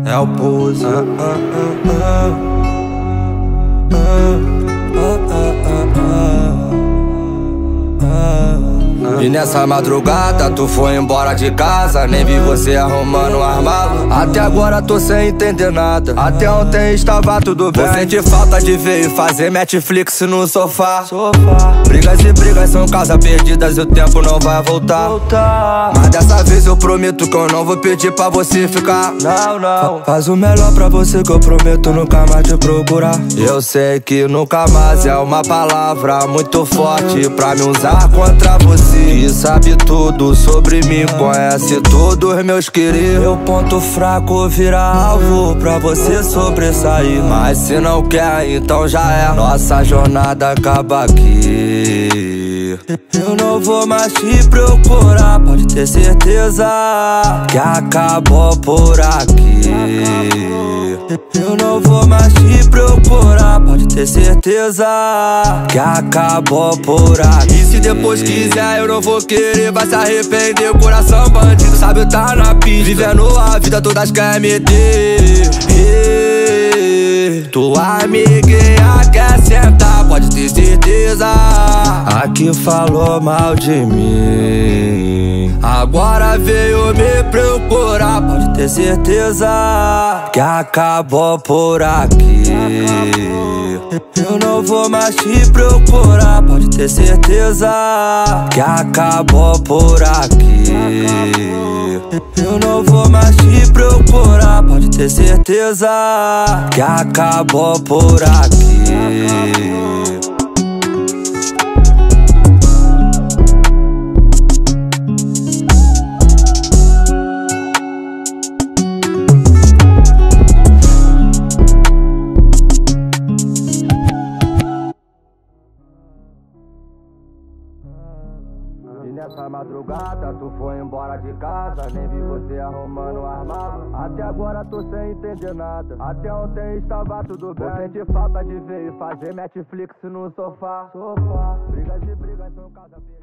É o Pose. E nessa madrugada tu foi embora de casa, nem vi você arrumando o armário. Até agora tô sem entender nada. Até ontem estava tudo bem. Vou sentir falta de ver e fazer Netflix no sofá. Brigas e brigas são casas perdidas e o tempo não vai voltar. Mas dessa vez eu prometo que eu não vou pedir pra você ficar. Não. Faz o melhor pra você que eu prometo nunca mais te procurar. Eu sei que nunca mais é uma palavra muito forte pra me usar contra você. Que sabe tudo sobre mim, conhece todos meus queridos. Meu ponto fraco vira alvo pra você sobressair. Mas se não quer, então já é. Nossa jornada acaba aqui. Eu não vou mais te procurar, pode ter certeza que acabou por aqui. Eu não vou mais te procurar, pode ter certeza que acabou por aqui. E se depois quiser eu não vou querer, vai se arrepender. Coração bandido, sabe tá na pista, vivendo a vida todas quer meter. Tua amiguinha quer sentar, pode ter certeza. Aqui falou mal de mim, agora veio me procurar, pode ter certeza que acabou por aqui. Eu não vou mais te procurar, pode ter certeza que acabou por aqui. Eu não vou mais te procurar, pode ter certeza que acabou por aqui. E nessa madrugada tu foi embora de casa, nem vi você arrumando o armário. Até agora tô sem entender nada. Até ontem estava tudo bem. Vou sentir falta de ver e fazer Netflix no sofá. Brigas e brigas são casa.